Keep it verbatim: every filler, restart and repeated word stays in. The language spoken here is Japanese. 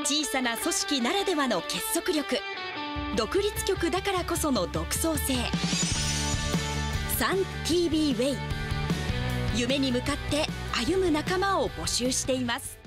小さな組織ならではの結束力、独立局だからこその独創性。サン ティービー ウェイ、夢に向かって歩む仲間を募集しています。